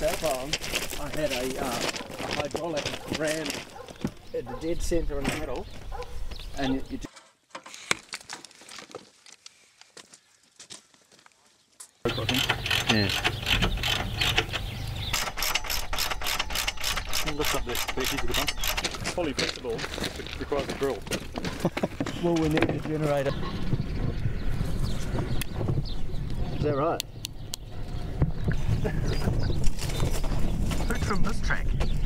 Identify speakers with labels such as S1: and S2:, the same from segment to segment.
S1: that farm, I had a hydraulic ram at the dead centre in the middle, and you just
S2: yeah. Lift up that edge of the bumper. Fully flexible, it requires a drill.
S1: well, we need a generator. Is that right?
S2: Who trimmed this track?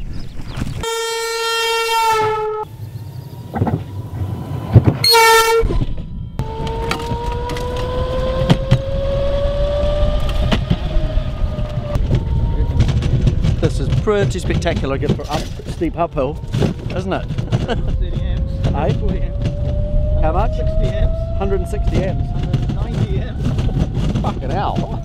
S1: This is pretty spectacular, get for up steep uphill, isn't it?
S3: 30 amps.
S1: Eh?
S3: 40 amps.
S1: How much?
S3: 60 amps.
S1: 160 amps.
S3: 190 amps.
S1: Fucking hell.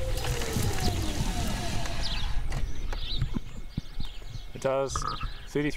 S2: It does 33.